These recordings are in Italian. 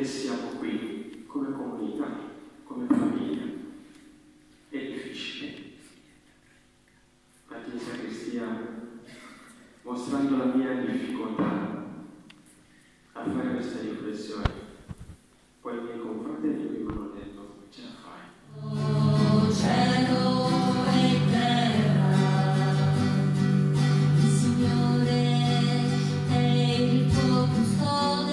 siamo qui come comunità, come famiglia. È difficile, ma Chiesa che stia mostrando la mia difficoltà a fare questa riflessione. Poi i miei confratelli mi hanno detto: ce la fai. Oh, cielo e terra, il Signore è il tuo custode.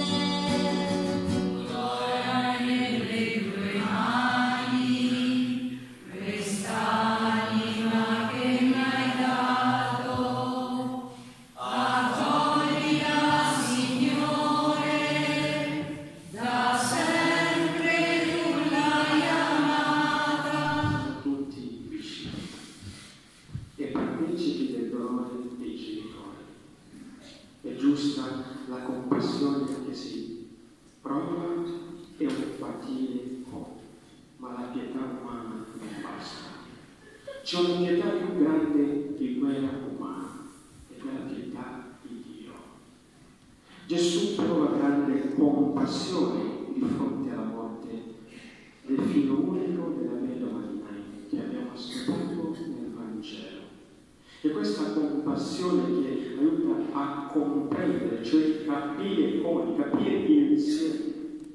Ora nelle tue mani quest'anima che mi hai dato, accoglila, Signore, da sempre tu l'hai amata. Tutti vicini e partecipi del dolore dei genitori. È giusta la compassione che si prova e un patire può, ma la pietà umana non basta. C'è una pietà più grande di quella umana, e quella pietà di Dio. Gesù prova grande compassione di fronte alla morte del figlio unico della vedova di Nain che abbiamo ascoltato nel Vangelo. E questa compassione che aiuta a comprendere, cioè capire poi, capire insieme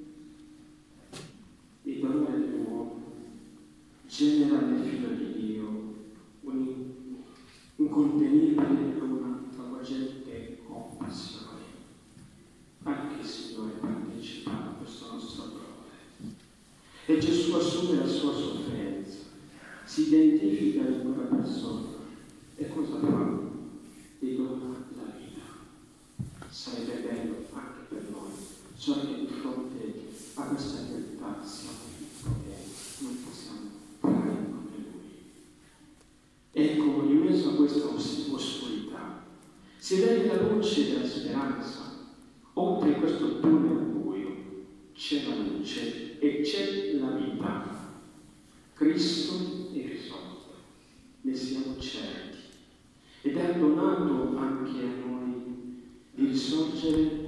il dolore dell'uomo, genera nel figlio di Dio un contenibile e una travolgente compassione. Anche il Signore partecipa a questo nostro dolore. E Gesù assume la sua sofferenza, si identifica in quella persona e cosa fa? Gli dona la vita. Sarebbe bello anche per noi, solo che di fronte a questa realtà siamo piccoli e non possiamo fare come Lui. Ecco, in mezzo a questa oscurità si vede la luce della speranza. Oltre questo tunnel buio c'è la luce e c'è la vita. Cristo è risorto, ne siamo certi, ed ha donato anche a noi di risorgere